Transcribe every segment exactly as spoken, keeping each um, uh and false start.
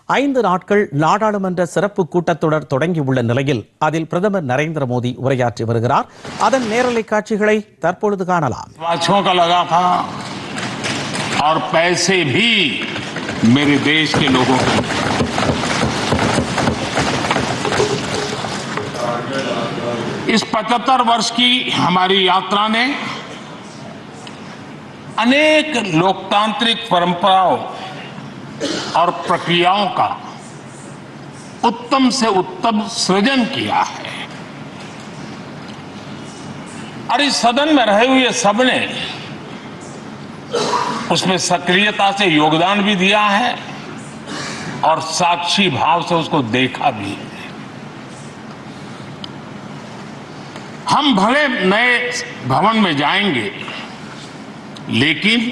ஐந்து நாட்கள் நாடாளுமன்ற சிறப்பு கூட்டத்தொடர் தொடங்கியுள்ள நிலையில் அதில் பிரதமர் நரேந்திர மோடி உரையாற்றி வருகிறார். அதன் நேரலை காட்சிகளை தற்பொழுது காணலாம். और पैसे भी मेरे देश के लोगों को इस पचहत्तर वर्ष की हमारी यात्रा ने अनेक लोकतांत्रिक परंपराओं और प्रक्रियाओं का उत्तम से उत्तम सृजन किया है और इस सदन में रहे हुए सबने उसमें सक्रियता से योगदान भी दिया है और साक्षी भाव से उसको देखा भी है। हम भले नए भवन में जाएंगे, लेकिन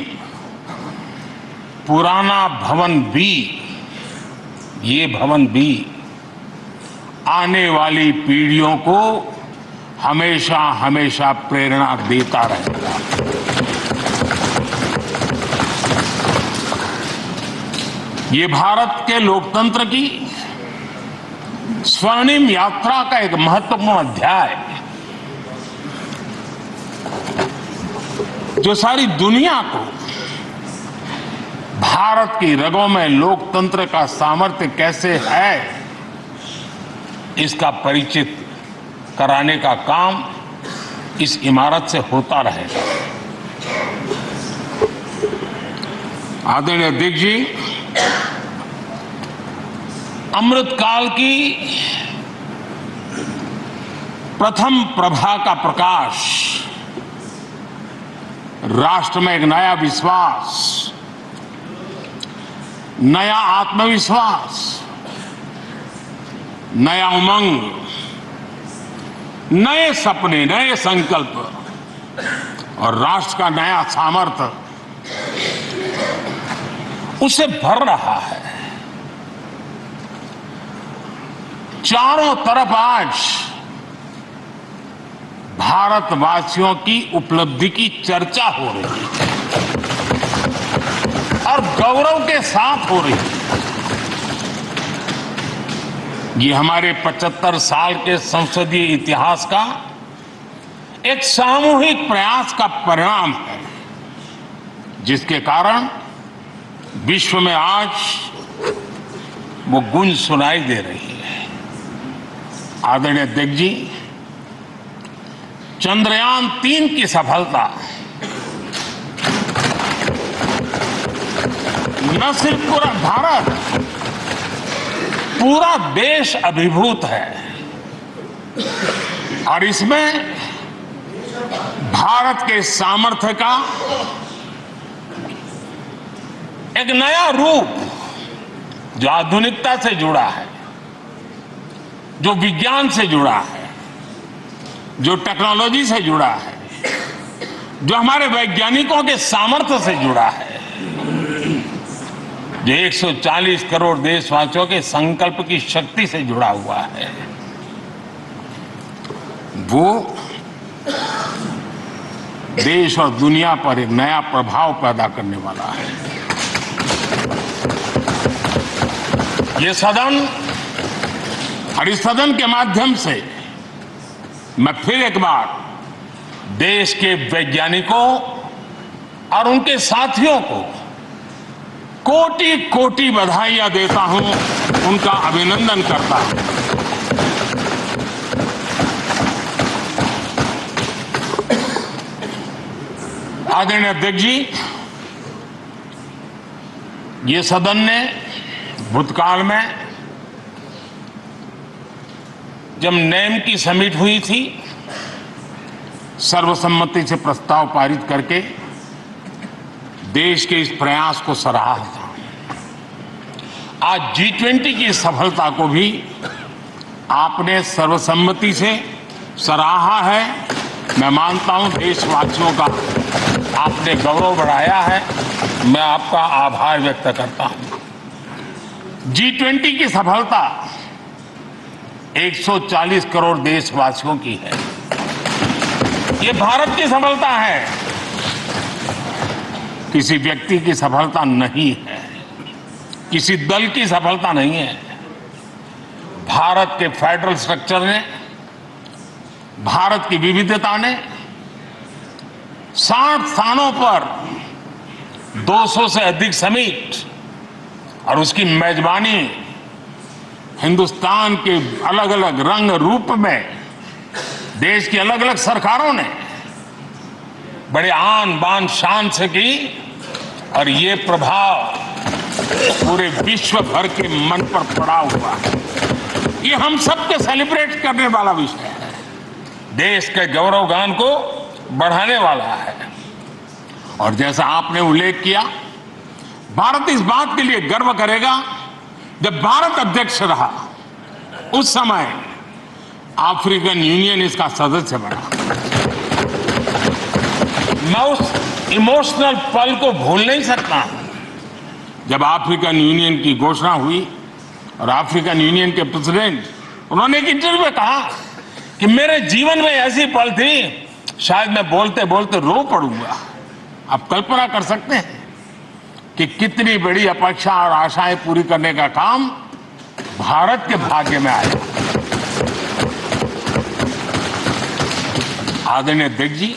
पुराना भवन भी, ये भवन भी आने वाली पीढ़ियों को हमेशा हमेशा प्रेरणा देता रहेगा। ये भारत के लोकतंत्र की स्वर्णिम यात्रा का एक महत्वपूर्ण अध्याय है, जो सारी दुनिया को भारत की रगों में लोकतंत्र का सामर्थ्य कैसे है, इसका परिचित कराने का काम इस इमारत से होता रहेगा। आदरणीय अध्यक्ष जी, अमृतकाल की प्रथम प्रभा का प्रकाश राष्ट्र में एक नया विश्वास, नया आत्मविश्वास, नया उमंग, नए सपने, नए संकल्प और राष्ट्र का नया सामर्थ्य उसे भर रहा है। चारों तरफ आज भारतवासियों की उपलब्धि की चर्चा हो रही है और गौरव के साथ हो रही है। ये हमारे पचहत्तर साल के संसदीय इतिहास का एक सामूहिक प्रयास का परिणाम है, जिसके कारण विश्व में आज वो गूंज सुनाई दे रही है। आदरणीय अध्यक्ष जी, चंद्रयान तीन की सफलता न सिर्फ पूरा भारत, पूरा देश अभिभूत है और इसमें भारत के सामर्थ्य का एक नया रूप, जो आधुनिकता से जुड़ा है, जो विज्ञान से जुड़ा है, जो टेक्नोलॉजी से जुड़ा है, जो हमारे वैज्ञानिकों के सामर्थ्य से जुड़ा है, जो एक सौ चालीस करोड़ देशवासियों के संकल्प की शक्ति से जुड़ा हुआ है, वो देश और दुनिया पर एक नया प्रभाव पैदा करने वाला है। ये सदन और इस सदन के माध्यम से मैं फिर एक बार देश के वैज्ञानिकों और उनके साथियों को कोटि कोटि बधाइयां देता हूं, उनका अभिनंदन करता हूं। आदरणीय अध्यक्ष जी, ये सदन ने भूतकाल में जब नेम की समिट हुई थी, सर्वसम्मति से प्रस्ताव पारित करके देश के इस प्रयास को सराहा था। आज जी ट्वेंटी की सफलता को भी आपने सर्वसम्मति से सराहा है। मैं मानता हूं देशवासियों का आपने गौरव बढ़ाया है, मैं आपका आभार व्यक्त करता हूं। जी ट्वेंटी की सफलता एक सौ चालीस करोड़ देशवासियों की है। ये भारत की सफलता है, किसी व्यक्ति की सफलता नहीं है। किसी दल की सफलता नहीं है। भारत के फेडरल स्ट्रक्चर ने, भारत की विविधता ने साठ स्थानों पर दो सौ से अधिक समिट और उसकी मेजबानी हिंदुस्तान के अलग अलग रंग रूप में देश की अलग अलग सरकारों ने बड़े आन बान शान से की और ये प्रभाव पूरे विश्व भर के मन पर पड़ा हुआ है। ये हम सबके सेलिब्रेट करने वाला विषय है, देश के गौरवगान को बढ़ाने वाला है। और जैसा आपने उल्लेख किया, भारत इस बात के लिए गर्व करेगा, जब भारत अध्यक्ष रहा उस समय अफ्रीकन यूनियन इसका सदस्य बना। मैं उस इमोशनल पल को भूल नहीं सकता जब अफ्रीकन यूनियन की घोषणा हुई और अफ्रीकन यूनियन के प्रेसिडेंट, उन्होंने एक इंटरव्यू में कहा कि मेरे जीवन में ऐसी पल थी शायद मैं बोलते बोलते रो पड़ूंगा। आप कल्पना कर सकते हैं कि कितनी बड़ी अपेक्षा और आशाएं पूरी करने का काम भारत के भाग्य में आया। आदरणीय अध्यक्ष जी,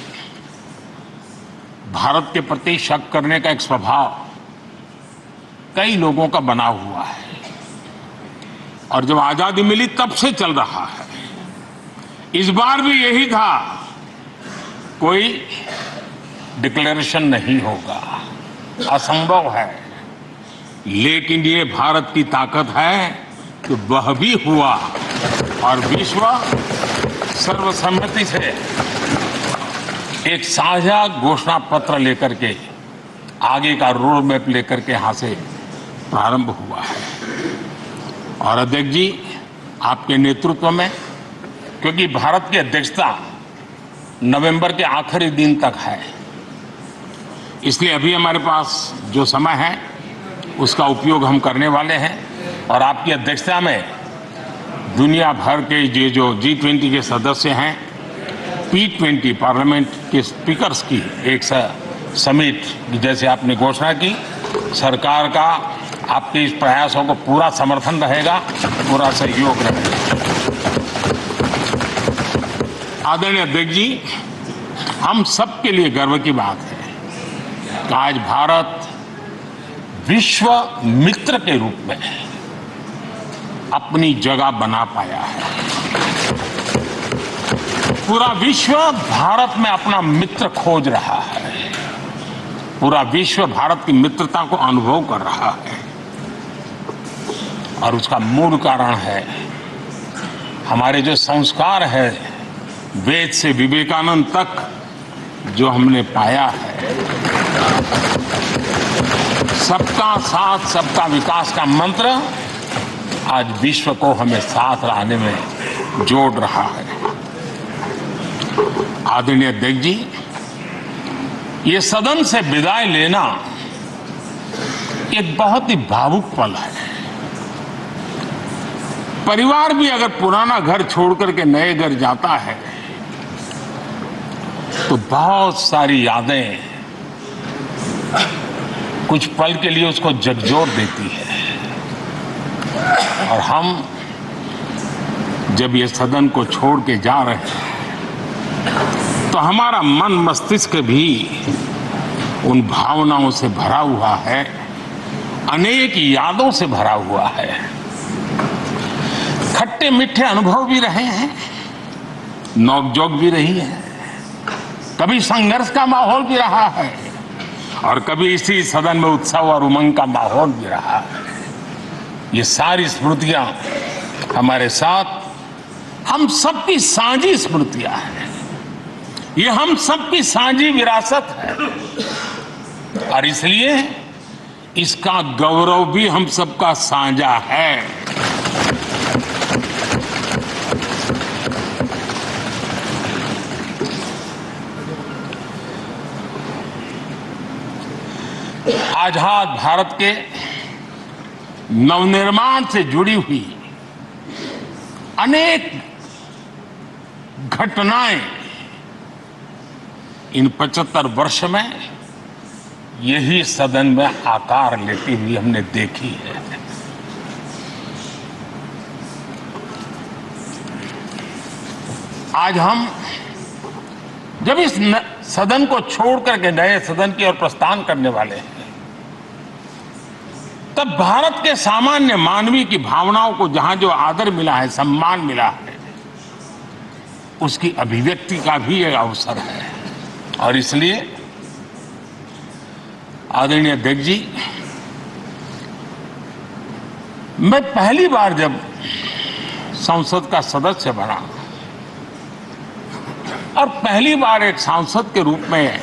भारत के प्रति शक करने का एक स्वभाव कई लोगों का बना हुआ है और जब आजादी मिली तब से चल रहा है। इस बार भी यही था, कोई डिक्लेरेशन नहीं होगा, असंभव है। लेकिन ये भारत की ताकत है कि वह भी हुआ और विश्व सर्वसम्मति से एक साझा घोषणा पत्र लेकर के आगे का रोड मैप लेकर के यहां से प्रारंभ हुआ है। और अध्यक्ष जी, आपके नेतृत्व में, क्योंकि भारत की अध्यक्षता नवंबर के आखिरी दिन तक है, इसलिए अभी हमारे पास जो समय है उसका उपयोग हम करने वाले हैं। और आपकी अध्यक्षता में दुनिया भर के ये जो जी ट्वेंटी के सदस्य हैं, पी ट्वेंटी पार्लियामेंट के स्पीकर्स की एक समिट जैसे आपने घोषणा की, सरकार का आपके इस प्रयासों को पूरा समर्थन रहेगा, पूरा सहयोग रहेगा। आदरणीय अध्यक्ष जी, हम सबके लिए गर्व की बात है कि आज भारत विश्व मित्र के रूप में अपनी जगह बना पाया है। पूरा विश्व भारत में अपना मित्र खोज रहा है, पूरा विश्व भारत की मित्रता को अनुभव कर रहा है। और उसका मूल कारण है हमारे जो संस्कार है, वेद से विवेकानंद तक जो हमने पाया है। सबका साथ सबका विकास का मंत्र आज विश्व को हमें साथ लाने में जोड़ रहा है। आदरणीय अध्यक्ष जी, ये सदन से विदाई लेना एक बहुत ही भावुक पल है। परिवार भी अगर पुराना घर छोड़कर के नए घर जाता है तो बहुत सारी यादें कुछ पल के लिए उसको झकझोर देती है। और हम जब ये सदन को छोड़ के जा रहे हैं तो हमारा मन मस्तिष्क भी उन भावनाओं से भरा हुआ है, अनेक यादों से भरा हुआ है। खट्टे मीठे अनुभव भी रहे हैं, नोकझोंक भी रही है, कभी संघर्ष का माहौल भी रहा है और कभी इसी सदन में उत्सव और उमंग का माहौल भी रहा है। ये सारी स्मृतियां हमारे साथ हम सबकी साझी स्मृतियां हैं, ये हम सबकी साझी विरासत है और इसलिए इसका गौरव भी हम सबका साझा है। आजाद भारत के नवनिर्माण से जुड़ी हुई अनेक घटनाएं इन पचहत्तर वर्ष में यही सदन में आकार लेती हुई हमने देखी है। आज हम जब इस सदन को छोड़ करके नए सदन की ओर प्रस्थान करने वाले हैं, तब भारत के सामान्य मानवीय की भावनाओं को जहां जो आदर मिला है, सम्मान मिला है, उसकी अभिव्यक्ति का भी एक अवसर है। और इसलिए आदरणीय अध्यक्ष जी, मैं पहली बार जब संसद का सदस्य बना और पहली बार एक सांसद के रूप में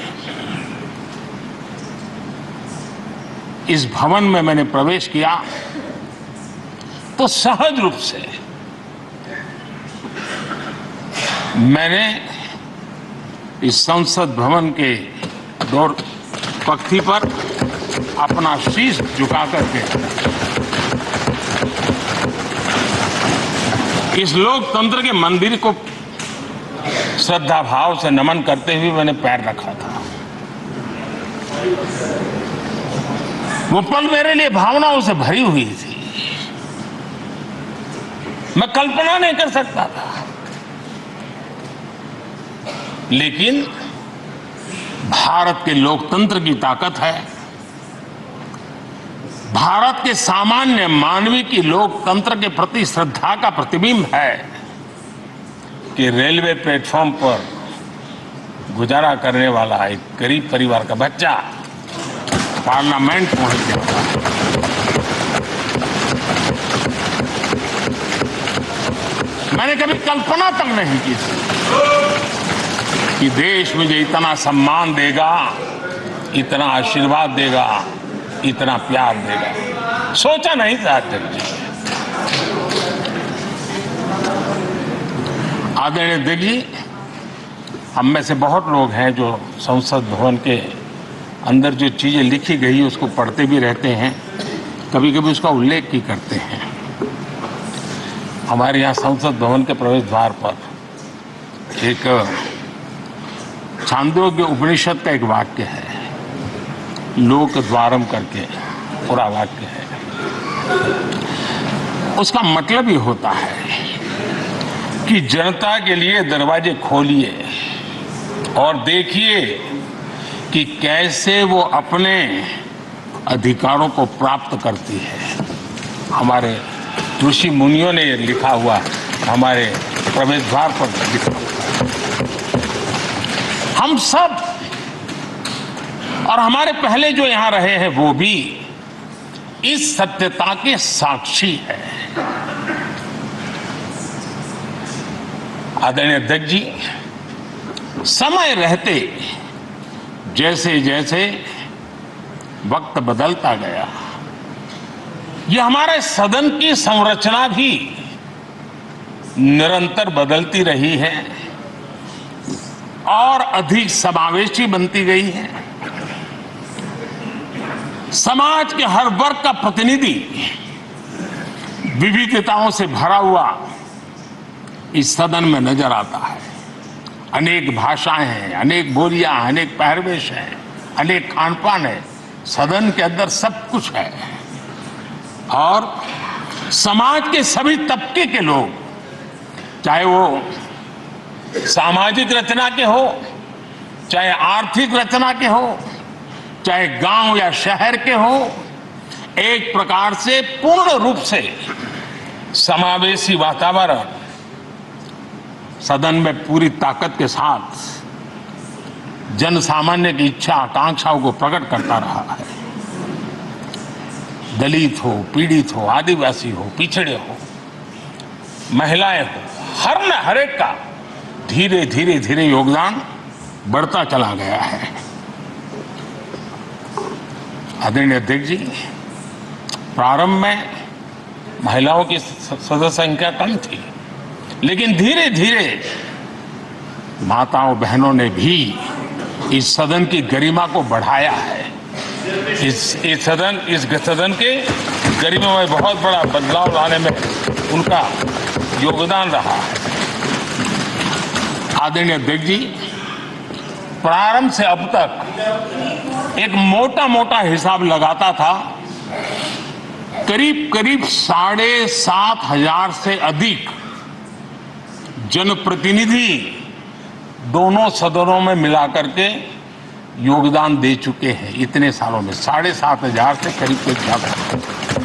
इस भवन में मैंने प्रवेश किया, तो सहज रूप से मैंने इस संसद भवन के दौर पक्ति पर अपना शीश झुका करके इस लोकतंत्र के मंदिर को श्रद्धा भाव से नमन करते हुए मैंने पैर रखा था। वो पल मेरे लिए भावनाओं से भरी हुई थी। मैं कल्पना नहीं कर सकता था, लेकिन भारत के लोकतंत्र की ताकत है, भारत के सामान्य मानवीय की लोकतंत्र के प्रति श्रद्धा का प्रतिबिंब है कि रेलवे प्लेटफॉर्म पर गुजारा करने वाला एक गरीब परिवार का बच्चा पार्लियामेंट पहुंच गया। मैंने कभी कल्पना तक नहीं की थी कि देश मुझे इतना सम्मान देगा, इतना आशीर्वाद देगा, इतना प्यार देगा। सोचा नहीं था अध्यक्ष जी। आदरणीय अध्यक्ष जी, हम में से बहुत लोग हैं जो संसद भवन के अंदर जो चीजें लिखी गई उसको पढ़ते भी रहते हैं, कभी कभी उसका उल्लेख भी करते हैं। हमारे यहाँ संसद भवन के प्रवेश द्वार पर एक छांदोग्य उपनिषद का एक वाक्य है, लोक द्वारम करके पूरा वाक्य है। उसका मतलब ये होता है कि जनता के लिए दरवाजे खोलिए और देखिए कि कैसे वो अपने अधिकारों को प्राप्त करती है। हमारे ऋषि मुनियों ने लिखा हुआ, हमारे प्रवेश द्वार पर लिखा हुआ। हम सब और हमारे पहले जो यहां रहे हैं वो भी इस सत्यता के साक्षी है। आदरणीय अध्यक्ष जी, समय रहते जैसे जैसे वक्त बदलता गया, यह हमारे सदन की संरचना भी निरंतर बदलती रही है और अधिक समावेशी बनती गई है। समाज के हर वर्ग का प्रतिनिधि विविधताओं से भरा हुआ इस सदन में नजर आता है। अनेक भाषाएं हैं, अनेक बोलियां, अनेक पहरवेश हैं, अनेक खान-पान है। सदन के अंदर सब कुछ है और समाज के सभी तबके के लोग, चाहे वो सामाजिक रचना के हो, चाहे आर्थिक रचना के हो, चाहे गांव या शहर के हो, एक प्रकार से पूर्ण रूप से समावेशी वातावरण सदन में पूरी ताकत के साथ जन सामान्य की इच्छा आकांक्षाओं को प्रकट करता रहा है। दलित हो, पीड़ित हो, आदिवासी हो, पिछड़े हो, महिलाएं हो, हर न हर एक का धीरे धीरे धीरे योगदान बढ़ता चला गया है। आदरणीय अध्यक्ष जी, प्रारंभ में महिलाओं की सदस्य संख्या कम थी, लेकिन धीरे धीरे माताओं बहनों ने भी इस सदन की गरिमा को बढ़ाया है। इस इस सदन इस सदन के गरिमा में बहुत बड़ा बदलाव लाने में उनका योगदान रहा है। आदरणीय अध्यक्ष जी, प्रारंभ से अब तक एक मोटा मोटा हिसाब लगाता था, करीब करीब साढ़े सात हजार से अधिक जनप्रतिनिधि दोनों सदनों में मिलाकर के योगदान दे चुके हैं। इतने सालों में साढ़े सात हजार से करीब करीब ज्यादा।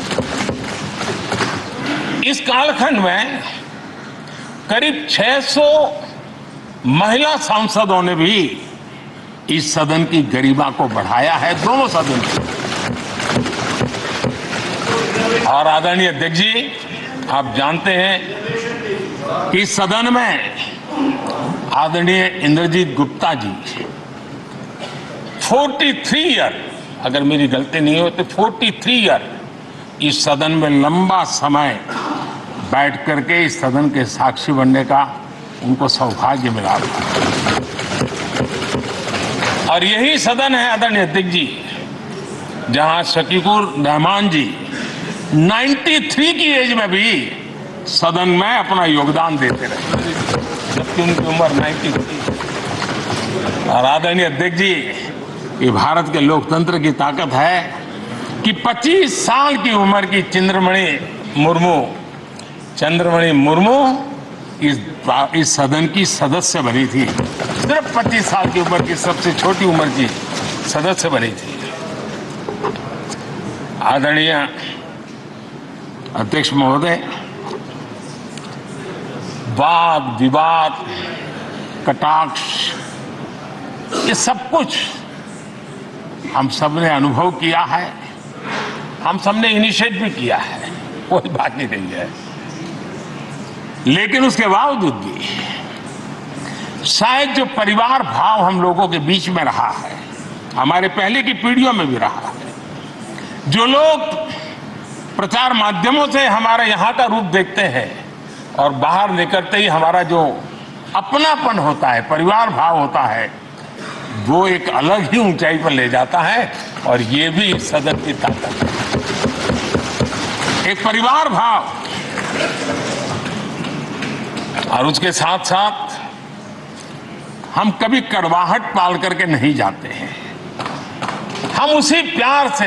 इस कालखंड में करीब छह सौ महिला सांसदों ने भी इस सदन की गरिमा को बढ़ाया है, दोनों सदन की। और आदरणीय अध्यक्ष जी, आप जानते हैं कि इस सदन में आदरणीय इंद्रजीत गुप्ता जी तैंतालीस ईयर, अगर मेरी गलती नहीं हो तो तैंतालीस ईयर इस सदन में लंबा समय बैठ करके इस सदन के साक्षी बनने का उनको सौभाग्य मिला। और यही सदन है आदरणीय अध्यक्ष जी जहां शकीकुर रहमान जी तिरानवे की एज में भी सदन में अपना योगदान देते रहे, जबकि उनकी उम्र तिरानवे। और आदरणीय अध्यक्ष जी, ये भारत के लोकतंत्र की ताकत है कि पच्चीस साल की उम्र की चंद्रमणि मुर्मू चंद्रमणि मुर्मू इस इस सदन की सदस्य बनी थी। सिर्फ पच्चीस साल की उम्र की, सबसे छोटी उम्र की सदस्य बनी थी। आदरणीय अध्यक्ष महोदय, वाद विवाद कटाक्ष ये सब कुछ हम सब ने अनुभव किया है, हम सब ने इनिशिएट भी किया है, कोई बात नहीं रही है। लेकिन उसके बावजूद भी शायद जो परिवार भाव हम लोगों के बीच में रहा है, हमारे पहले की पीढ़ियों में भी रहा है, जो लोग प्रचार माध्यमों से हमारे यहाँ का रूप देखते हैं और बाहर निकलते ही हमारा जो अपनापन होता है, परिवार भाव होता है, वो एक अलग ही ऊंचाई पर ले जाता है। और ये भी सदन की ताकत है, एक परिवार भाव। और उसके साथ साथ हम कभी कड़वाहट पाल करके नहीं जाते हैं, हम उसी प्यार से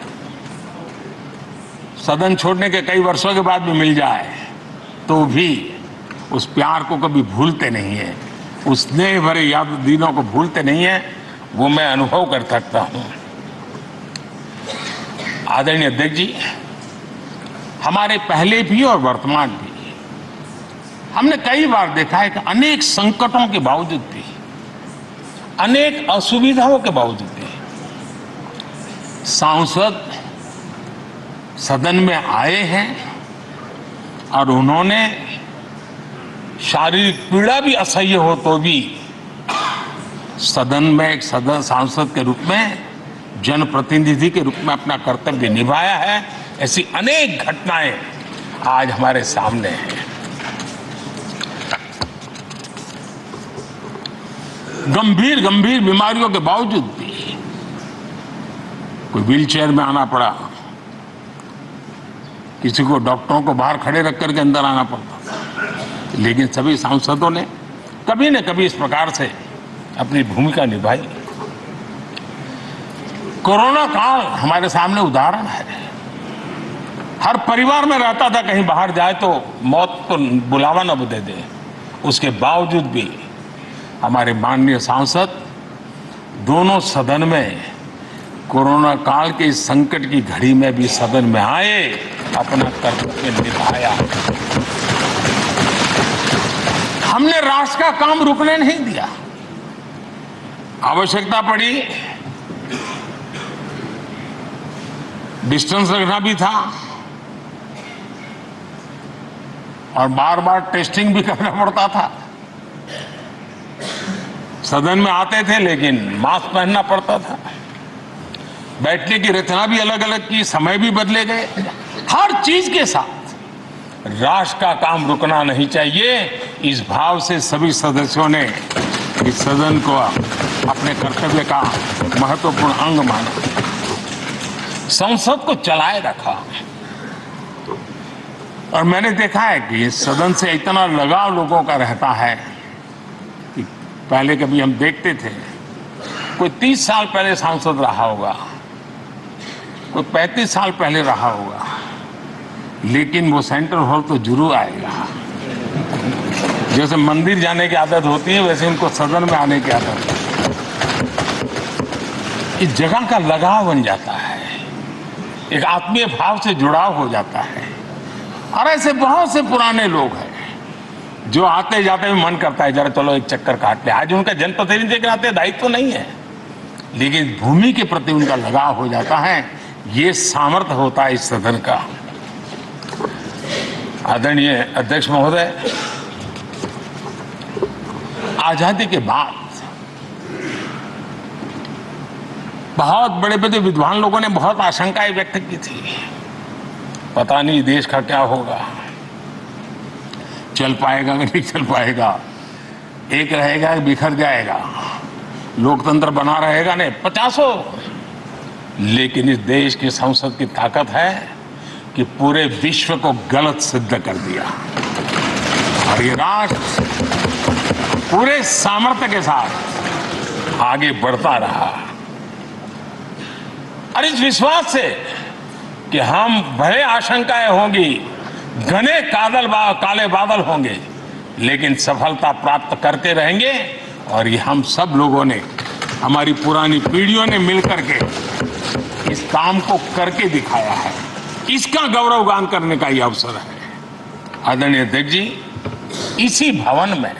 सदन छोड़ने के कई वर्षों के बाद भी मिल जाए तो भी उस प्यार को कभी भूलते नहीं है, उस स्नेह भरे याद दिनों को भूलते नहीं है। वो मैं अनुभव कर सकता हूं। आदरणीय अध्यक्ष जी, हमारे पहले भी और वर्तमान भी हमने कई बार देखा है कि अनेक संकटों के बावजूद भी, अनेक असुविधाओं के बावजूद भी सांसद सदन में आए हैं और उन्होंने शारीरिक पीड़ा भी असह्य हो तो भी सदन में एक सदन सांसद के रूप में, जनप्रतिनिधि के रूप में अपना कर्तव्य निभाया है। ऐसी अनेक घटनाएं आज हमारे सामने हैं। गंभीर गंभीर बीमारियों के बावजूद भी कोई व्हीलचेयर में आना पड़ा, किसी को डॉक्टरों को बाहर खड़े रख करके अंदर आना पड़ता, लेकिन सभी सांसदों ने कभी न कभी इस प्रकार से अपनी भूमिका निभाई। कोरोना काल हमारे सामने उदाहरण है। हर परिवार में रहता था कहीं बाहर जाए तो मौत को बुलावा न दे दे, उसके बावजूद भी हमारे माननीय सांसद दोनों सदन में कोरोना काल के इस संकट की घड़ी में भी सदन में आए, अपना कर्तव्य निभाया। हमने राष्ट्र का काम रुकने नहीं दिया। आवश्यकता पड़ी, डिस्टेंस रखना भी था और बार बार टेस्टिंग भी करना पड़ता था। सदन में आते थे लेकिन मास्क पहनना पड़ता था, बैठने की रचना भी अलग अलग की, समय भी बदले गए। हर चीज के साथ राष्ट्र का काम रुकना नहीं चाहिए, इस भाव से सभी सदस्यों ने इस सदन को अपने कर्तव्य का महत्वपूर्ण अंग माना, संसद को चलाए रखा। और मैंने देखा है कि इस सदन से इतना लगाव लोगों का रहता है कि पहले कभी हम देखते थे कोई तीस साल पहले सांसद रहा होगा, कोई पैंतीस साल पहले रहा होगा, लेकिन वो सेंट्रल हॉल तो जरूर आएगा। जैसे मंदिर जाने की आदत होती है, वैसे उनको सदन में आने की आदत है। इस जगह का लगाव बन जाता है, एक आत्मीय भाव से जुड़ाव हो जाता है। और ऐसे बहुत से पुराने लोग हैं जो आते जाते में मन करता है जरा चलो एक चक्कर काट ले। आज उनका जनप्रतिनिधि के नाते दायित्व तो नहीं है, लेकिन भूमि के प्रति उनका लगाव हो जाता है। ये सामर्थ्य होता है इस सदन का। आदरणीय अध्यक्ष महोदय, आजादी के बाद बहुत बड़े बड़े विद्वान लोगों ने बहुत आशंकाएं व्यक्त की थी, पता नहीं देश का क्या होगा, चल पाएगा कि नहीं चल पाएगा, एक रहेगा कि बिखर जाएगा, लोकतंत्र बना रहेगा नहीं, पचासों। लेकिन इस देश की संसद की ताकत है कि पूरे विश्व को गलत सिद्ध कर दिया और ये राष्ट्र पूरे सामर्थ्य के साथ आगे बढ़ता रहा। और इस विश्वास से कि हम भले आशंकाएं होंगी, घने कादल बा, काले बादल होंगे, लेकिन सफलता प्राप्त करते रहेंगे। और ये हम सब लोगों ने, हमारी पुरानी पीढ़ियों ने मिलकर के इस काम को करके दिखाया है। इसका गौरवगान करने का ये अवसर है। आदरणीय अध्यक्ष जी, इसी भवन में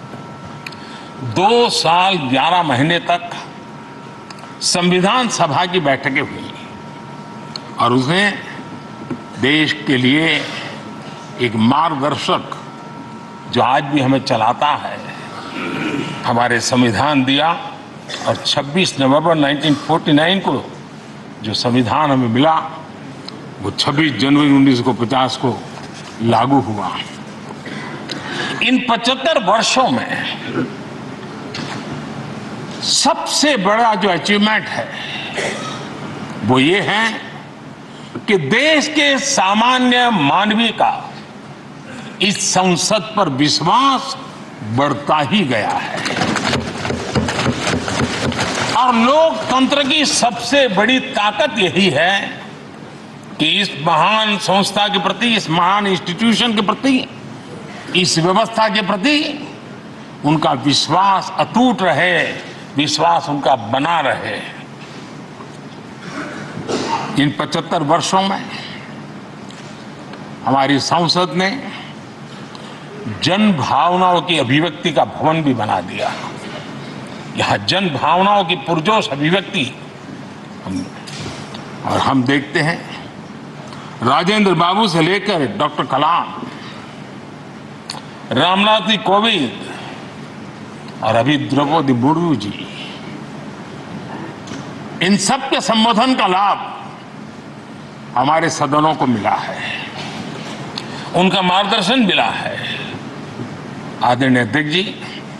दो साल ग्यारह महीने तक संविधान सभा की बैठकें हुई और उसने देश के लिए एक मार्गदर्शक जो आज भी हमें चलाता है, हमारे संविधान दिया। और छब्बीस नवंबर उन्नीस सौ उनचास को जो संविधान हमें मिला, वो छब्बीस जनवरी उन्नीस सौ पचास को लागू हुआ। इन पचहत्तर वर्षों में सबसे बड़ा जो अचीवमेंट है वो ये है कि देश के सामान्य मानवी का इस संसद पर विश्वास बढ़ता ही गया है। और लोकतंत्र की सबसे बड़ी ताकत यही है कि इस महान संस्था के प्रति, इस महान इंस्टीट्यूशन के प्रति, इस व्यवस्था के प्रति उनका विश्वास अटूट रहे, विश्वास उनका बना रहे। इन पचहत्तर वर्षों में हमारी संसद ने जन भावनाओं की अभिव्यक्ति का भवन भी बना दिया। यहां जन भावनाओं की पुरजोश अभिव्यक्ति हम, और हम देखते हैं राजेंद्र बाबू से लेकर डॉक्टर कलाम, रामनाथ कोविंद और अभी द्रौपदी मुर्मू जी, इन सब के संबोधन का लाभ हमारे सदनों को मिला है, उनका मार्गदर्शन मिला है। आदरणीय अध्यक्ष जी,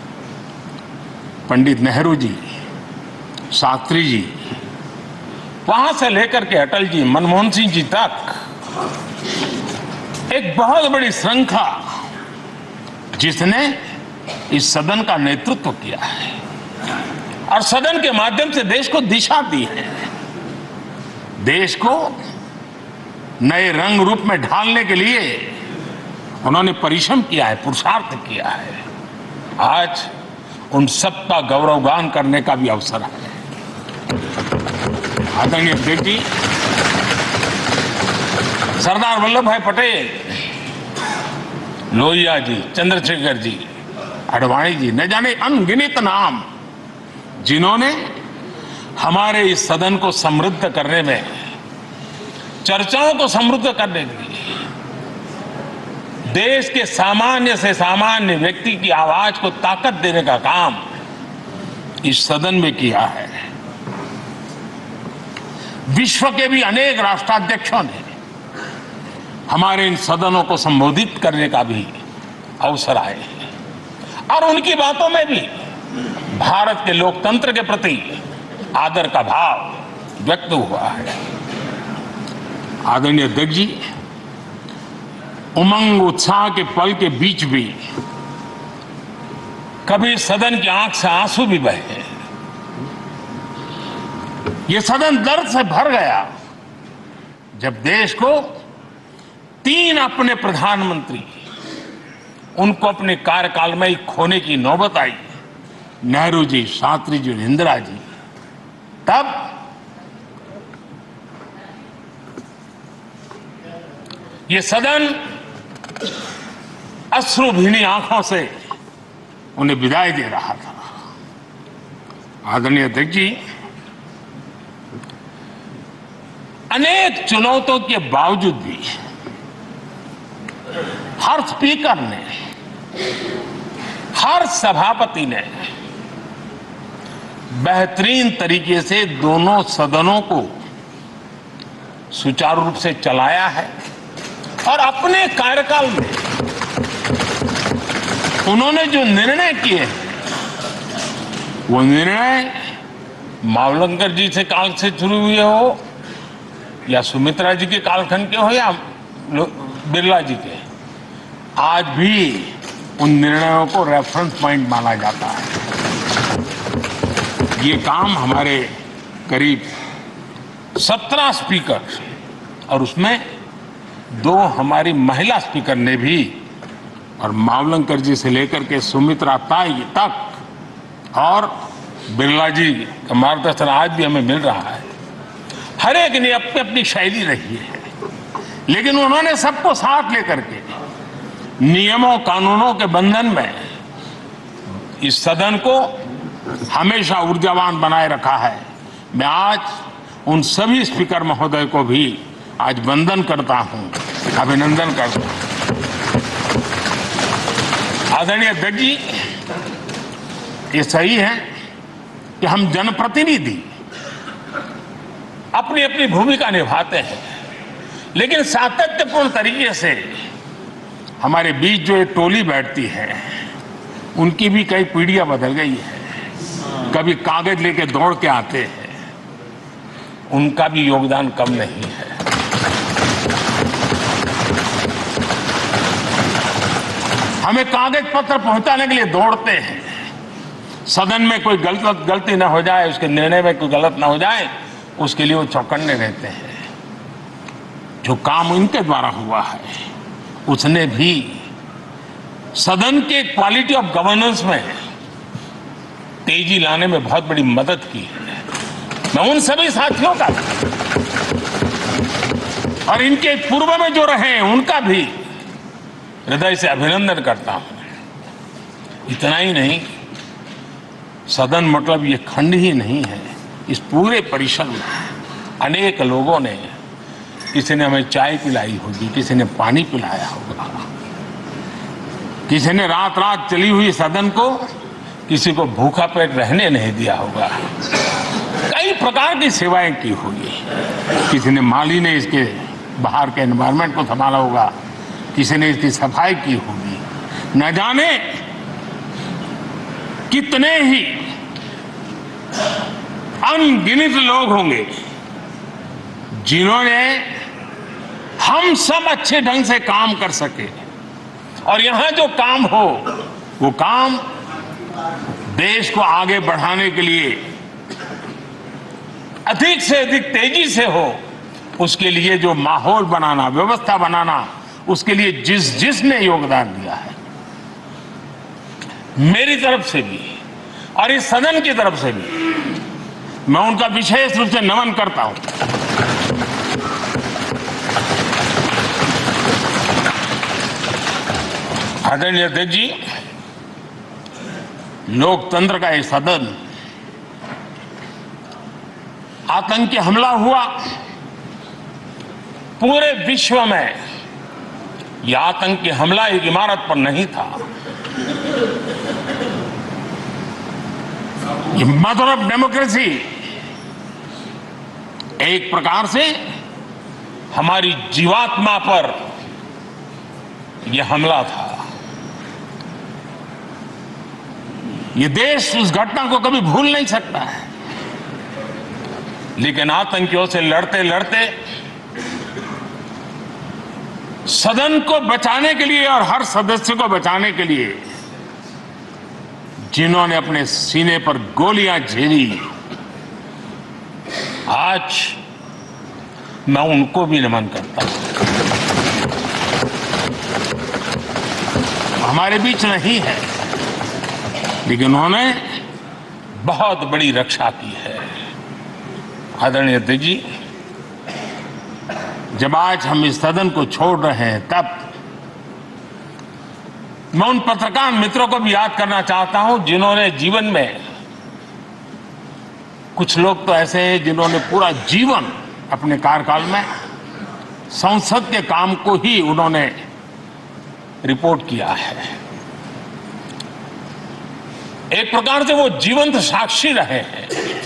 पंडित नेहरू जी, शास्त्री जी, वहां से लेकर के अटल जी, मनमोहन सिंह जी तक एक बहुत बड़ी श्रृंखला जिसने इस सदन का नेतृत्व किया है और सदन के माध्यम से देश को दिशा दी है, देश को नए रंग रूप में ढालने के लिए उन्होंने परिश्रम किया है, पुरुषार्थ किया है। आज उन सब का गौरवगान करने का भी अवसर है। आदरणीय अध्यक्ष जी, सरदार वल्लभ भाई पटेल, लोहिया जी, चंद्रशेखर जी, आडवाणी जी, न जाने अनगिनत नाम जिन्होंने हमारे इस सदन को समृद्ध करने में, चर्चाओं को समृद्ध करने के लिए, देश के सामान्य से सामान्य व्यक्ति की आवाज को ताकत देने का काम इस सदन में किया है। विश्व के भी अनेक राष्ट्राध्यक्षों ने हमारे इन सदनों को संबोधित करने का भी अवसर आए हैं और उनकी बातों में भी भारत के लोकतंत्र के प्रति आदर का भाव व्यक्त हुआ है। आदरणीय अध्यक्ष जी, उमंग उत्साह के पल के बीच भी कभी सदन की आंख से आंसू भी बहे, ये सदन दर्द से भर गया जब देश को तीन अपने प्रधानमंत्री उनको अपने कार्यकाल में ही खोने की नौबत आई, नेहरू जी, शास्त्री जी और इंदिरा जी। तब ये सदन अश्रु भीनी आंखों से उन्हें विदाई दे रहा था। आदरणीय अध्यक्ष जी, अनेक चुनौतियों के बावजूद भी हर स्पीकर ने, हर सभापति ने बेहतरीन तरीके से दोनों सदनों को सुचारू रूप से चलाया है और अपने कार्यकाल में उन्होंने जो निर्णय किए वो निर्णय मावलंकर जी से काल से शुरू हुए हो या सुमित्रा जी के कालखंड के हो या बिरला जी के, आज भी उन निर्णयों को रेफरेंस पॉइंट माना जाता है। ये काम हमारे करीब सत्रह स्पीकर और उसमें दो हमारी महिला स्पीकर ने भी, और मावलंकर जी से लेकर के सुमित्रा ताई तक और बिरला जी का मार्गदर्शन आज भी हमें मिल रहा है। हर एक ने अपनी अपनी शैली रही है, लेकिन उन्होंने सबको साथ लेकर के नियमों कानूनों के बंधन में इस सदन को हमेशा ऊर्जावान बनाए रखा है। मैं आज उन सभी स्पीकर महोदय को भी आज वंदन करता हूं, अभिनंदन करता हूं। आदरणीय अध्यक्ष जी, ये सही है कि हम जनप्रतिनिधि अपनी अपनी भूमिका निभाते हैं, लेकिन सातत्यपूर्ण तरीके से हमारे बीच जो एक टोली बैठती है उनकी भी कई पीढ़ियां बदल गई है। कभी कागज लेके दौड़ के आते हैं, उनका भी योगदान कम नहीं है। हमें कागज पत्र पहुंचाने के लिए दौड़ते हैं, सदन में कोई गलत गलती ना हो जाए, उसके निर्णय में कोई गलत ना हो जाए, उसके लिए वो चौकन्ने रहते हैं। जो काम इनके द्वारा हुआ है उसने भी सदन के क्वालिटी ऑफ गवर्नेंस में तेजी लाने में बहुत बड़ी मदद की है। मैं उन सभी साथियों का और इनके पूर्व में जो रहे हैं उनका भी हृदय से अभिनंदन करता हूं। इतना ही नहीं, सदन मतलब ये खंड ही नहीं है, इस पूरे परिसर में अनेक लोगों ने, किसी ने हमें चाय पिलाई होगी, किसी ने पानी पिलाया होगा, किसी ने रात रात चली हुई सदन को किसी को भूखा पेट रहने नहीं दिया होगा। कई प्रकार की सेवाएं की होगी। किसी ने माली ने इसके बाहर के एनवायरनमेंट को संभाला होगा, किसी ने इसकी सफाई की होगी। न जाने कितने ही अनगिनत लोग होंगे जिन्होंने हम सब अच्छे ढंग से काम कर सके, और यहां जो काम हो वो काम देश को आगे बढ़ाने के लिए अधिक से अधिक तेजी से हो, उसके लिए जो माहौल बनाना, व्यवस्था बनाना, उसके लिए जिस जिसने योगदान दिया है, मेरी तरफ से भी और इस सदन की तरफ से भी मैं उनका विशेष रूप से नमन करता हूं। आदरणीय अध्यक्ष जी, लोकतंत्र का ये सदन, आतंकी हमला हुआ, पूरे विश्व में यह आतंकी हमला एक इमारत पर नहीं था, ये मदर ऑफ डेमोक्रेसी एक प्रकार से हमारी जीवात्मा पर यह हमला था। ये देश उस घटना को कभी भूल नहीं सकता है, लेकिन आतंकियों से लड़ते लड़ते सदन को बचाने के लिए और हर सदस्य को बचाने के लिए जिन्होंने अपने सीने पर गोलियां झेली, आज मैं उनको भी नमन करता हूं। हमारे बीच नहीं है, लेकिन उन्होंने बहुत बड़ी रक्षा की है। आदरणीय अध्यक्ष जी, जब आज हम इस सदन को छोड़ रहे हैं, तब मैं उन पत्रकार मित्रों को भी याद करना चाहता हूं जिन्होंने जीवन में, कुछ लोग तो ऐसे हैं जिन्होंने पूरा जीवन अपने कार्यकाल में संसद के काम को ही उन्होंने रिपोर्ट किया है। एक प्रकार से वो जीवंत साक्षी रहे हैं।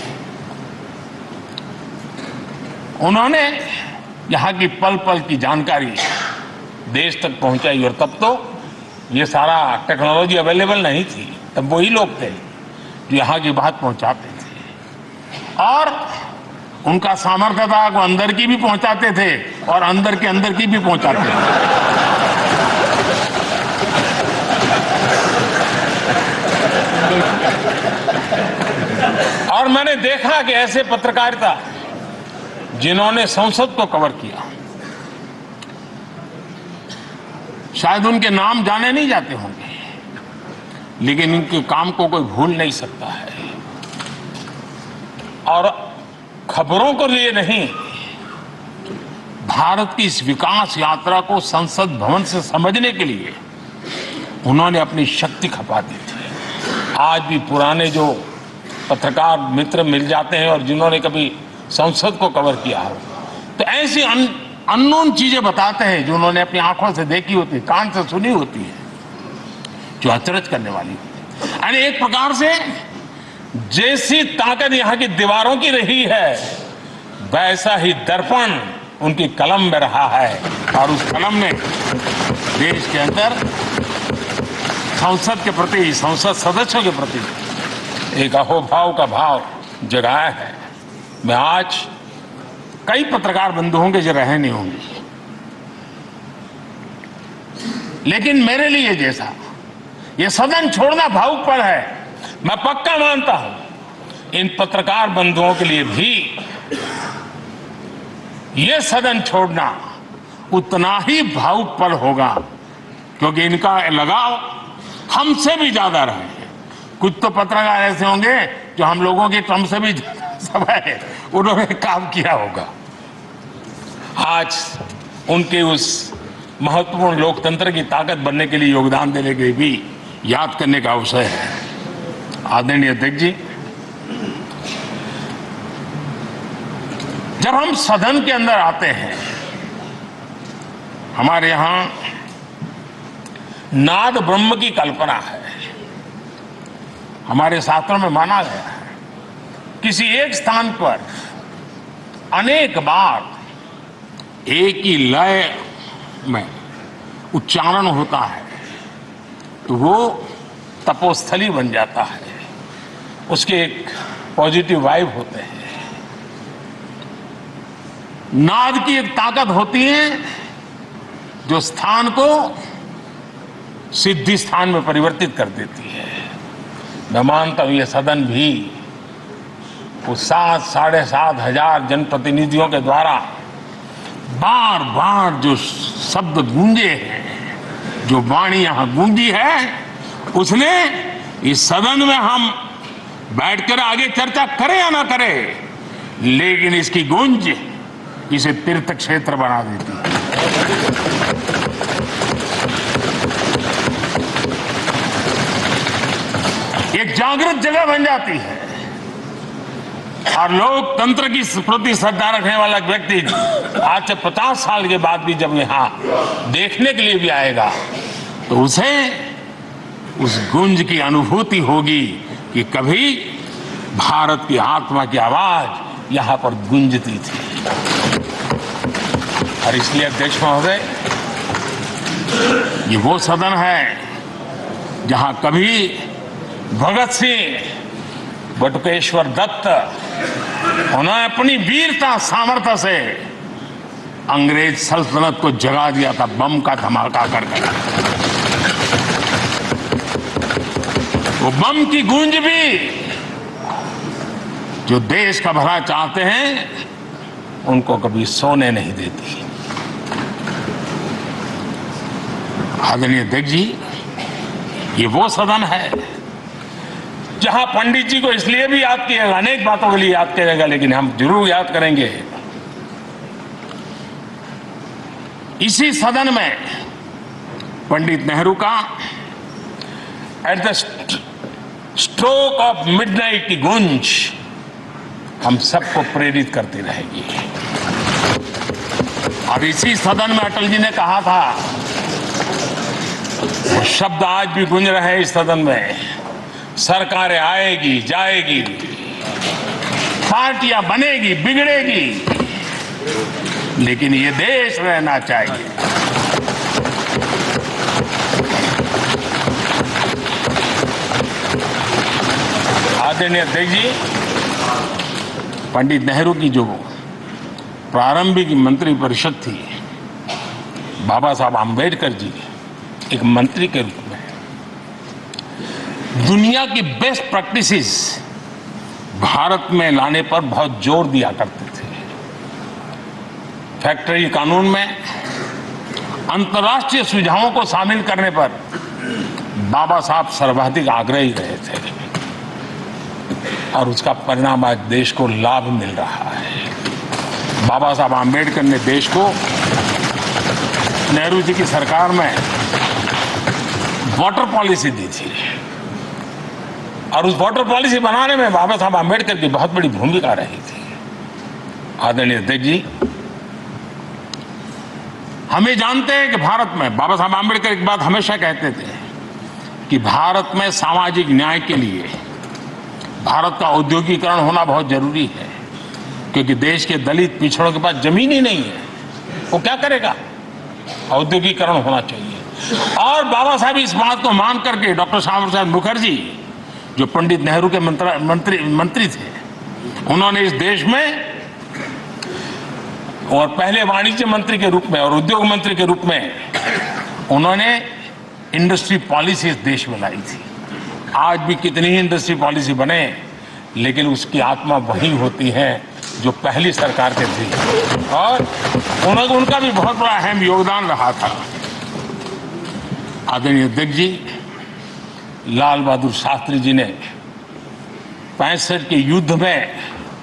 उन्होंने यहां की पल पल की जानकारी देश तक पहुंचाई, और तब तो ये सारा टेक्नोलॉजी अवेलेबल नहीं थी। तब वही लोग थे जो यहां की बात पहुंचाते थे, और उनका सामर्थ्य था वो अंदर की भी पहुंचाते थे और अंदर के अंदर की भी पहुंचाते थे। और मैंने देखा कि ऐसे पत्रकारिता जिन्होंने संसद को कवर किया, शायद उनके नाम जाने नहीं जाते होंगे, लेकिन इनके काम को कोई भूल नहीं सकता है। और खबरों को लिए नहीं, भारत की इस विकास यात्रा को संसद भवन से समझने के लिए उन्होंने अपनी शक्ति खपा दी थी। आज भी पुराने जो पत्रकार मित्र मिल जाते हैं और जिन्होंने कभी संसद को कवर किया हो, तो ऐसी अन, अननोन चीजें बताते हैं जो उन्होंने अपनी आंखों से देखी होती है, कान से सुनी होती है, जो अचरज करने वाली होती है। यानी एक प्रकार से जैसी ताकत यहां की दीवारों की रही है, वैसा ही दर्पण उनकी कलम में रहा है, और उस कलम ने देश के अंदर संसद के प्रति, संसद सदस्यों के प्रति एक अहोभाव का भाव जगाया है। मैं आज कई पत्रकार बंधु होंगे जो रहे नहीं होंगे, लेकिन मेरे लिए जैसा ये सदन छोड़ना भावुक पल है, मैं पक्का मानता हूं इन पत्रकार बंधुओं के लिए भी ये सदन छोड़ना उतना ही भावुक पल होगा, क्योंकि इनका लगाव हमसे भी ज्यादा रहे हैं। कुछ तो पत्रकार ऐसे होंगे जो हम लोगों की टर्म से भी समय उन्होंने काम किया होगा। आज उनके उस महत्वपूर्ण लोकतंत्र की ताकत बनने के लिए, योगदान देने के लिए भी याद करने का अवसर है। आदरणीय अध्यक्ष जी, जब हम सदन के अंदर आते हैं, हमारे यहां नाद ब्रह्म की कल्पना है। हमारे शास्त्रों में माना गया है किसी एक स्थान पर अनेक बार एक ही लय में उच्चारण होता है तो वो तपोस्थली बन जाता है, उसके एक पॉजिटिव वाइब होते हैं। नाद की एक ताकत होती है जो स्थान को सिद्धि स्थान में परिवर्तित कर देती है। मैं मानता हूं ये सदन भी उस सात साढ़े सात हजार जनप्रतिनिधियों के द्वारा बार बार जो शब्द गूंजे हैं, जो वाणी यहां गूंजी है, उसने इस सदन में हम बैठकर आगे चर्चा करें या ना करें, लेकिन इसकी गूंज इसे तीर्थ क्षेत्र बना देती है। एक जागृत जगह बन जाती है, और लोकतंत्र की प्रति श्रद्धा रखने वाला व्यक्ति आज से पचास साल के बाद भी जब यहां देखने के लिए भी आएगा तो उसे उस गूंज की अनुभूति होगी कि कभी भारत की आत्मा की आवाज यहां पर गूंजती थी। और इसलिए अध्यक्ष महोदय, ये वो सदन है जहां कभी भगत सिंह, बटुकेश्वर दत्त, उन्होंने अपनी वीरता सामर्थ्य से अंग्रेज सल्तनत को जगा दिया था बम का धमाका करके। वो बम की गूंज भी जो देश का भला चाहते हैं उनको कभी सोने नहीं देती। आदरणीय अध्यक्ष जी, ये वो सदन है जहां पंडित जी को इसलिए भी याद किया, अनेक बातों के लिए याद किया जाएगा, लेकिन हम जरूर याद करेंगे इसी सदन में पंडित नेहरू का at the stroke of midnight की गूंज हम सबको प्रेरित करती रहेगी। और इसी सदन में अटल जी ने कहा था, वो शब्द आज भी गूंज रहे हैं इस सदन में, सरकारें आएगी जाएगी, पार्टियां बनेगी बिगड़ेगी, लेकिन ये देश रहना चाहिए। आदरणीय अध्यक्ष जी, पंडित नेहरू की जो प्रारंभिक मंत्री परिषद थी, बाबा साहब आम्बेडकर जी एक मंत्री के रूप में दुनिया की बेस्ट प्रैक्टिसेस भारत में लाने पर बहुत जोर दिया करते थे। फैक्ट्री कानून में अंतर्राष्ट्रीय सुझावों को शामिल करने पर बाबा साहब सर्वाधिक आग्रही रहे थे और उसका परिणाम आज देश को लाभ मिल रहा है। बाबा साहब आम्बेडकर ने देश को नेहरू जी की सरकार में वाटर पॉलिसी दी थी और उस वाटर पॉलिसी बनाने में बाबा साहब आम्बेडकर की बहुत बड़ी भूमिका रही थी। आदरणीय अध्यक्ष जी, हमें जानते हैं कि भारत में बाबा साहब आम्बेडकर एक बात हमेशा कहते थे कि भारत में सामाजिक न्याय के लिए भारत का औद्योगिकरण होना बहुत जरूरी है, क्योंकि देश के दलित पिछड़ों के पास जमीन ही नहीं है, वो क्या करेगा? औद्योगिकरण होना चाहिए। और बाबा साहब इस बात को मान करके डॉक्टर श्यामा प्रसाद मुखर्जी, जो पंडित नेहरू के मंत्री मंत्री थे, उन्होंने इस देश में और पहले वाणिज्य मंत्री के रूप में और उद्योग मंत्री के रूप में उन्होंने इंडस्ट्री पॉलिसी इस देश में लाई थी। आज भी कितनी ही इंडस्ट्री पॉलिसी बने, लेकिन उसकी आत्मा वही होती है जो पहली सरकार के थी, और उन्होंने उनका भी बहुत बड़ा अहम योगदान रहा था। आदरणीय अध्यक्ष जी, लाल बहादुर शास्त्री जी ने पैंसठ के युद्ध में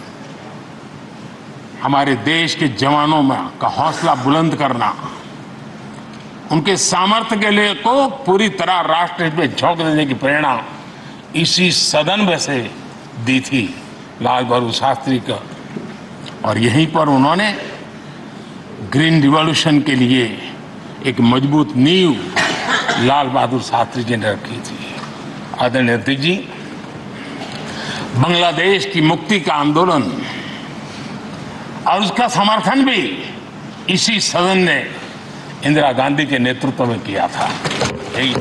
हमारे देश के जवानों में का हौसला बुलंद करना, उनके सामर्थ्य के लिए को पूरी तरह राष्ट्र हित में झोंक देने की प्रेरणा इसी सदन में से दी थी लाल बहादुर शास्त्री का। और यहीं पर उन्होंने ग्रीन रिवॉल्यूशन के लिए एक मजबूत नींव लाल बहादुर शास्त्री जी ने रखी थी। आदरणीय अध्यक्ष जी, बांग्लादेश की मुक्ति का आंदोलन और उसका समर्थन भी इसी सदन ने इंदिरा गांधी के नेतृत्व में किया था। यही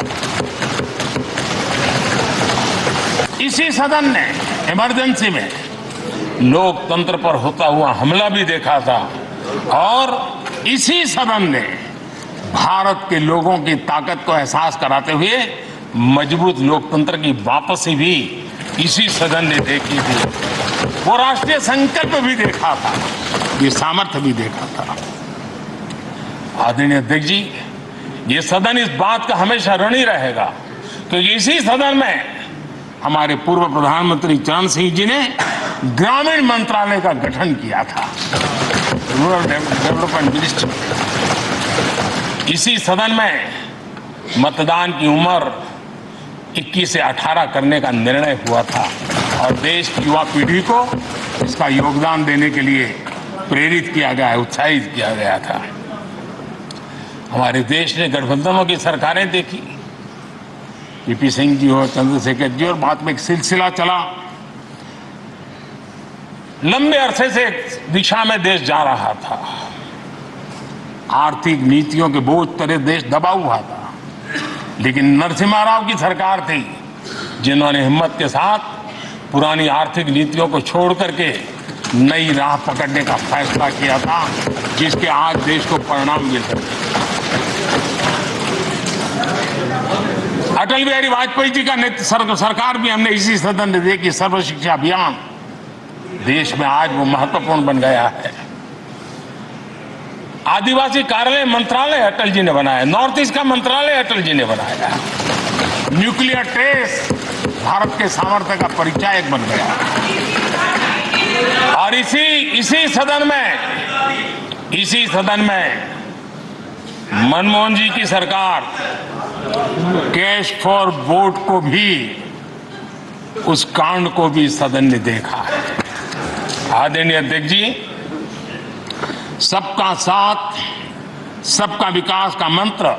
इसी सदन ने इमरजेंसी में लोकतंत्र पर होता हुआ हमला भी देखा था, और इसी सदन ने भारत के लोगों की ताकत को एहसास कराते हुए मजबूत लोकतंत्र की वापसी भी इसी सदन ने देखी थी। वो राष्ट्रीय संकल्प भी देखा था, ये सामर्थ्य भी देखा था। आदरणीय अध्यक्ष जी, ये सदन इस बात का हमेशा ऋणी रहेगा, क्योंकि इसी सदन में हमारे पूर्व प्रधानमंत्री चरण सिंह जी ने ग्रामीण मंत्रालय का गठन किया था, रूरल डेवलपमेंट मिनिस्टर। इसी सदन में मतदान की उम्र इक्कीस से अठारह करने का निर्णय हुआ था, और देश की युवा पीढ़ी को इसका योगदान देने के लिए प्रेरित किया गया, उत्साहित किया गया था। हमारे देश ने गठबंधनों की सरकारें देखी, पीपी सिंह जी हो, चंद्रशेखर जी, और बाद में एक सिलसिला चला। लंबे अरसे से दिशा में देश जा रहा था, आर्थिक नीतियों के बोझ तले देश दबा हुआ था, लेकिन नरसिम्हा राव की सरकार थी जिन्होंने हिम्मत के साथ पुरानी आर्थिक नीतियों को छोड़ करके नई राह पकड़ने का फैसला किया था, जिसके आज देश को परिणाम मिल रहे। अटल बिहारी वाजपेयी जी का नेतृत्व सरकार भी हमने इसी सदन ने देखी। सर्व शिक्षा अभियान देश में आज वो महत्वपूर्ण बन गया है। आदिवासी कार्यालय मंत्रालय अटल जी ने बनाया, नॉर्थ ईस्ट का मंत्रालय अटल जी ने बनाया, न्यूक्लियर टेस्ट भारत के सामर्थ्य का परिचायक बन गया। और इसी इसी सदन में इसी सदन में मनमोहन जी की सरकार कैश फॉर वोट को भी, उस कांड को भी सदन ने देखा है। आदरणीय अध्यक्ष जी, सबका साथ सबका विकास का मंत्र,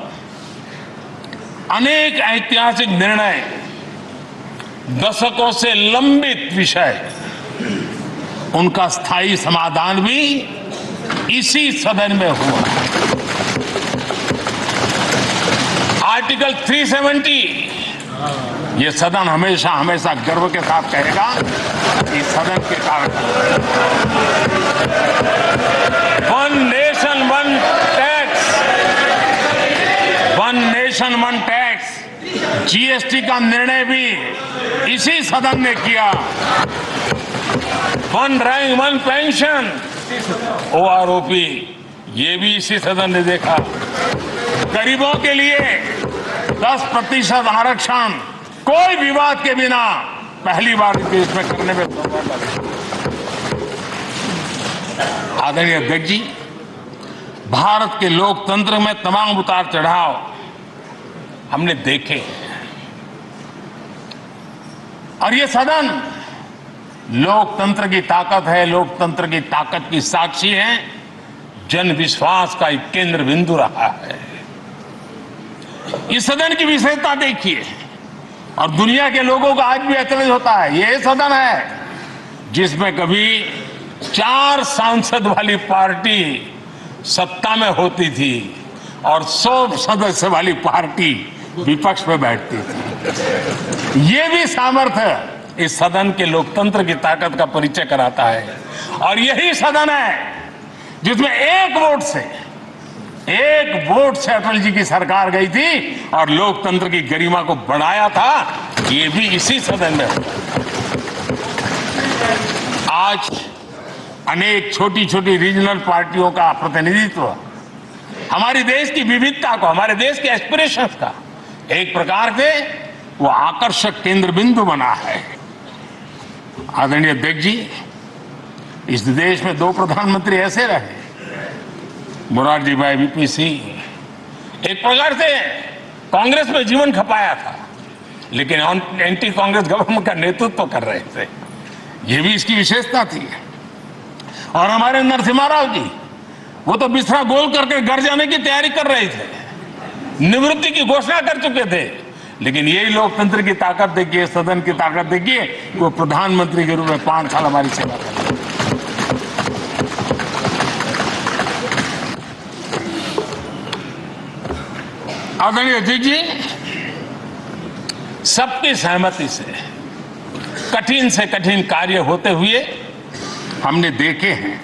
अनेक ऐतिहासिक निर्णय, दशकों से लंबित विषय, उनका स्थायी समाधान भी इसी सदन में हुआ। आर्टिकल तीन सौ सत्तर, ये सदन हमेशा हमेशा गर्व के साथ कहेगा कि सदन के कारण one nation one tax, one nation one tax, GST का निर्णय भी इसी सदन ने किया। One rank one pension, OROP, ये भी इसी सदन ने देखा। गरीबों के लिए दस प्रतिशत आरक्षण कोई विवाद के बिना पहली बार देश में करने में। आदरणीय अध्यक्ष जी, भारत के लोकतंत्र में तमाम उतार चढ़ाव हमने देखे और ये सदन लोकतंत्र की ताकत है, लोकतंत्र की ताकत की साक्षी है, जन विश्वास का एक केंद्र बिंदु रहा है। इस सदन की विशेषता देखिए और दुनिया के लोगों का आज भी ऐतराज होता है। यह सदन है जिसमें कभी चार सांसद वाली पार्टी सत्ता में होती थी और सौ सदस्य वाली पार्टी विपक्ष में बैठती थी। ये भी सामर्थ्य इस सदन के लोकतंत्र की ताकत का परिचय कराता है। और यही सदन है जिसमें एक वोट से एक वोट से अटल जी की सरकार गई थी और लोकतंत्र की गरिमा को बढ़ाया था। ये भी इसी सदन में हुआ। आज अनेक छोटी छोटी रीजनल पार्टियों का प्रतिनिधित्व हमारे देश की विविधता को, हमारे देश के एस्पिरेशंस का एक प्रकार से वो आकर्षक केंद्र बिंदु बना है। आदरणीय अध्यक्ष जी, इस देश में दो प्रधानमंत्री ऐसे रहे, मोरारजी भाई वीपी सिंह। एक प्रकार से कांग्रेस में जीवन खपाया था, लेकिन एंटी कांग्रेस गवर्नमेंट का नेतृत्व कर रहे थे। ये भी इसकी विशेषता थी। और हमारे नरसिम्हा राव जी, वो तो बिस्तरा गोल करके घर जाने की तैयारी कर रहे थे, निवृत्ति की घोषणा कर चुके थे। लेकिन यही लोकतंत्र की ताकत देखिए, सदन की ताकत देखिए, वो प्रधानमंत्री के रूप में पांच साल हमारी सेवा कर रहे। आदरणीय अध्यक्ष जी, सबकी सहमति से कठिन से कठिन कार्य होते हुए हमने देखे हैं।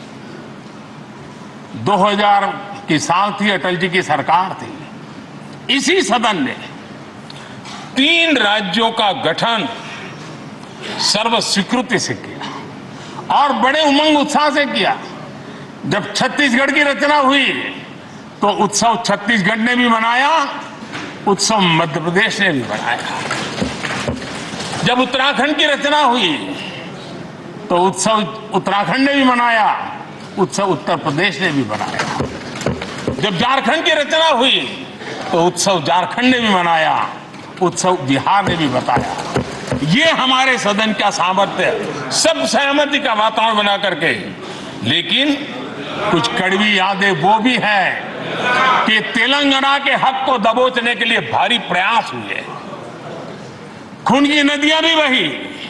दो हज़ार की साल थी, अटल जी की सरकार थी। इसी सदन ने तीन राज्यों का गठन सर्व स्वीकृति से किया और बड़े उमंग उत्साह से किया। जब छत्तीसगढ़ की रचना हुई तो उत्सव छत्तीसगढ़ ने भी मनाया, उत्सव मध्य प्रदेश ने भी मनाया। जब उत्तराखंड की रचना हुई तो उत्सव उत्तराखंड ने भी मनाया, उत्सव उत्तर प्रदेश ने भी मनाया। जब झारखंड की रचना हुई तो उत्सव झारखंड ने भी मनाया, उत्सव बिहार ने भी बताया। ये हमारे सदन का सामर्थ्य, सब सहमति का वातावरण बना करके। लेकिन कुछ कड़वी यादें वो भी हैं कि तेलंगाना के हक को दबोचने के लिए भारी प्रयास हुए, खून की नदियां भी बही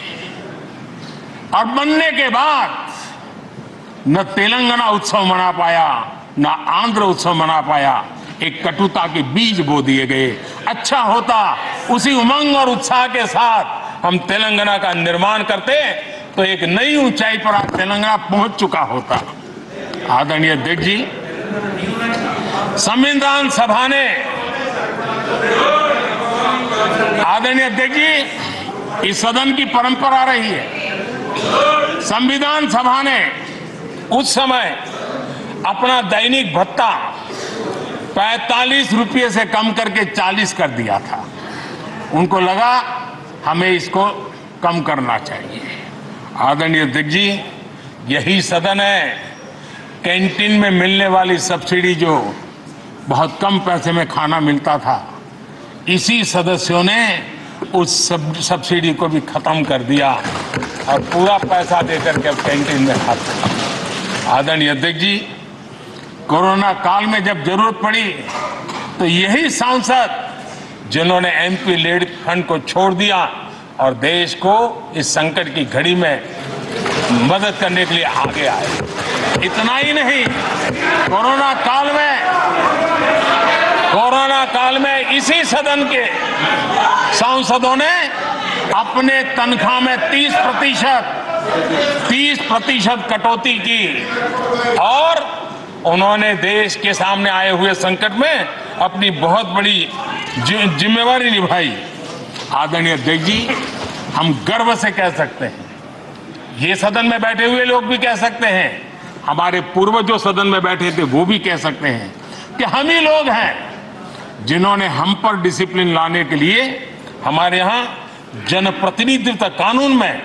और बनने के बाद न तेलंगाना उत्सव मना पाया, न आंध्र उत्सव मना पाया। एक कटुता के बीज बो दिए गए। अच्छा होता उसी उमंग और उत्साह के साथ हम तेलंगाना का निर्माण करते तो एक नई ऊंचाई पर आज तेलंगाना पहुंच चुका होता। आदरणीय अध्यक्ष जी, संविधान सभा ने आदरणीय अध्यक्ष जी, इस सदन की परंपरा रही है। संविधान सभा ने उस समय अपना दैनिक भत्ता पैंतालीस रुपये से कम करके चालीस कर दिया था। उनको लगा हमें इसको कम करना चाहिए। आदरणीय अध्यक्ष जी, यही सदन है कैंटीन में मिलने वाली सब्सिडी जो बहुत कम पैसे में खाना मिलता था, इसी सदस्यों ने उस सब सब्सिडी को भी खत्म कर दिया और पूरा पैसा देकर के अब कैंटीन में खाते हैं। आदरणीय अध्यक्ष जी, कोरोना काल में जब जरूरत पड़ी तो यही सांसद जिन्होंने एमपी लेड फंड को छोड़ दिया और देश को इस संकट की घड़ी में मदद करने के लिए आगे आए। इतना ही नहीं, कोरोना काल में कोरोना काल में इसी सदन के सांसदों ने अपने तनख्वाह में तीस प्रतिशत तीस प्रतिशत कटौती की और उन्होंने देश के सामने आए हुए संकट में अपनी बहुत बड़ी जिम्मेवारी निभाई। आदरणीय अध्यक्ष जी, हम गर्व से कह सकते हैं, ये सदन में बैठे हुए लोग भी कह सकते हैं, हमारे पूर्वज जो सदन में बैठे थे वो भी कह सकते हैं कि हम ही लोग हैं जिन्होंने हम पर डिसिप्लिन लाने के लिए हमारे यहां जनप्रतिनिधित्व कानून में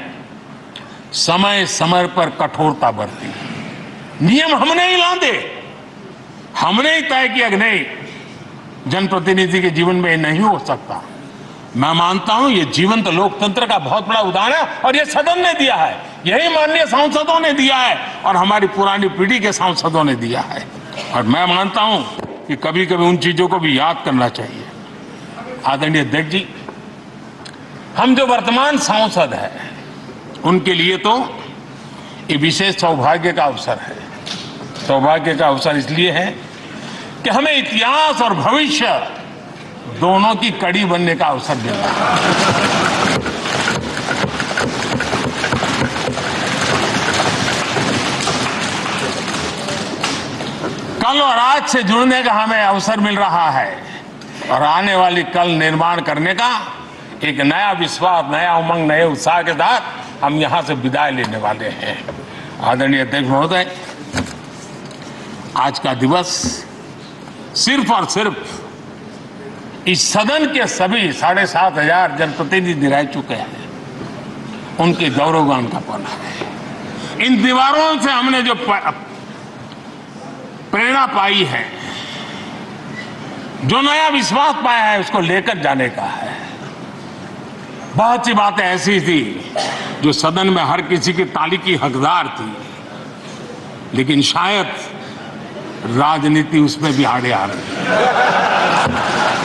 समय समय पर कठोरता बरती। नियम हमने ही लादे, हमने ही तय किया कि नहीं, जनप्रतिनिधि के जीवन में नहीं हो सकता। मैं मानता हूं ये जीवंत लोकतंत्र का बहुत बड़ा उदाहरण है और ये सदन ने दिया है, यही माननीय सांसदों ने दिया है और हमारी पुरानी पीढ़ी के सांसदों ने दिया है। और मैं मानता हूं कि कभी कभी उन चीजों को भी याद करना चाहिए। आदरणीय अध्यक्ष जी, हम जो वर्तमान सांसद हैं उनके लिए तो ये विशेष सौभाग्य का अवसर है। सौभाग्य का अवसर इसलिए है कि हमें इतिहास और भविष्य दोनों की कड़ी बनने का अवसर मिला है। कल और आज से जुड़ने का हमें अवसर मिल रहा है और आने वाली कल निर्माण करने का एक नया विश्वास, नया उमंग, नए उत्साह के साथ हम यहां से विदाई लेने वाले हैं। आदरणीय अध्यक्ष महोदय, आज का दिवस सिर्फ और सिर्फ इस सदन के सभी साढ़े सात हजार जनप्रतिनिधि रह चुके हैं उनके गौरवगान का पल है। इन दीवारों से हमने जो प्रेरणा पाई है, जो नया विश्वास पाया है, उसको लेकर जाने का है। बहुत सी बातें ऐसी थी जो सदन में हर किसी की ताली की हकदार थी, लेकिन शायद राजनीति उसमें भी आड़े आ रही।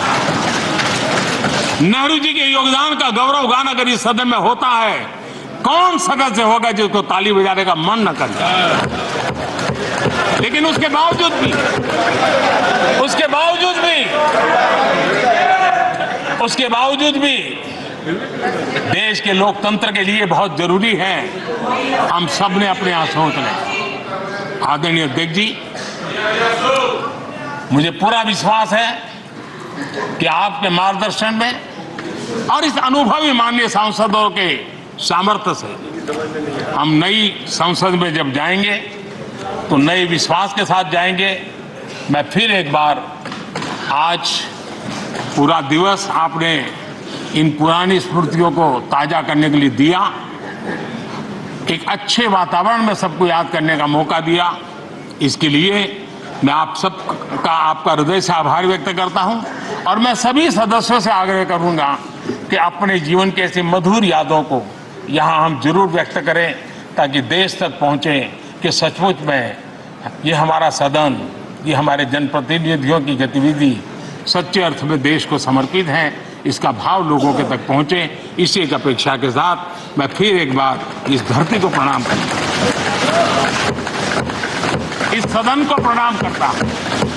नेहरू जी के योगदान का गौरव गान अगर इस सदन में होता है, कौन सदस्य होगा जिसको ताली बजाने का मन न कर जाए। लेकिन उसके बावजूद भी उसके बावजूद भी उसके बावजूद भी देश के लोकतंत्र के लिए बहुत जरूरी है हम सब ने अपने यहां सोच लें। आदरणीय अध्यक्ष जी, मुझे पूरा विश्वास है कि आपके मार्गदर्शन में और इस अनुभवी माननीय सांसदों के सामर्थ्य से हम नई संसद में जब जाएंगे तो नए विश्वास के साथ जाएंगे। मैं फिर एक बार आज पूरा दिवस आपने इन पुरानी स्मृतियों को ताजा करने के लिए दिया, एक अच्छे वातावरण में सबको याद करने का मौका दिया, इसके लिए मैं आप सब का आपका हृदय से आभार व्यक्त करता हूं। और मैं सभी सदस्यों से आग्रह करूंगा कि अपने जीवन की ऐसी मधुर यादों को यहां हम जरूर व्यक्त करें ताकि देश तक पहुंचे कि सचमुच में ये हमारा सदन, ये हमारे जनप्रतिनिधियों की गतिविधि सच्चे अर्थ में देश को समर्पित है, इसका भाव लोगों के तक पहुंचे। इसी एक अपेक्षा के साथ मैं फिर एक बार इस धरती को प्रणाम करता हूं, इस सदन को प्रणाम करता हूं।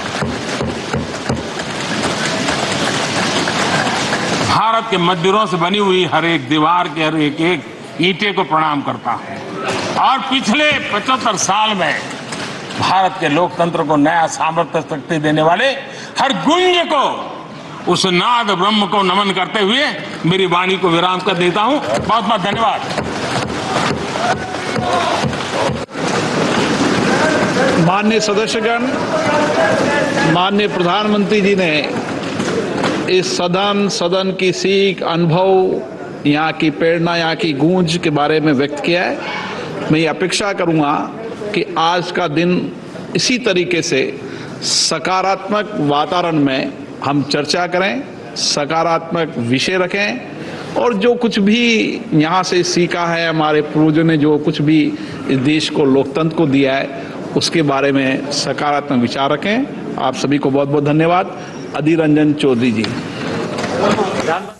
भारत के मंदिरों से बनी हुई हर एक दीवार के हर एक एक ईंटे को प्रणाम करता हूं और पिछले पचहत्तर साल में भारत के लोकतंत्र को नया सामर्थ्य शक्ति देने वाले हर गुंज को, उस नाद ब्रह्म को नमन करते हुए मेरी वाणी को विराम कर देता हूं। बहुत बहुत धन्यवाद। माननीय सदस्यगण, माननीय प्रधानमंत्री जी ने इस सदन सदन की सीख, अनुभव, यहाँ की प्रेरणा, यहाँ की गूंज के बारे में व्यक्त किया है। मैं ये अपेक्षा करूँगा कि आज का दिन इसी तरीके से सकारात्मक वातावरण में हम चर्चा करें, सकारात्मक विषय रखें और जो कुछ भी यहाँ से सीखा है, हमारे पूर्वजों ने जो कुछ भी इस देश को, लोकतंत्र को दिया है, उसके बारे में सकारात्मक विचार रखें। आप सभी को बहुत बहुत धन्यवाद। अधीर रंजन चौधरी जी।